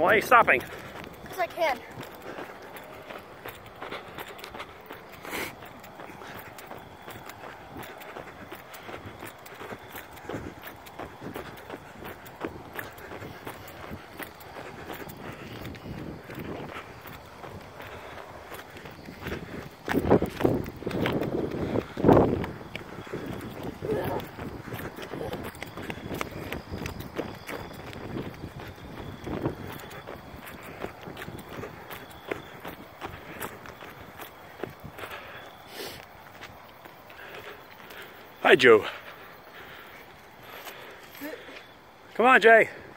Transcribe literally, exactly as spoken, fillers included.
Why are you stopping? Because I can. Hi, Joe. Come on, Jay.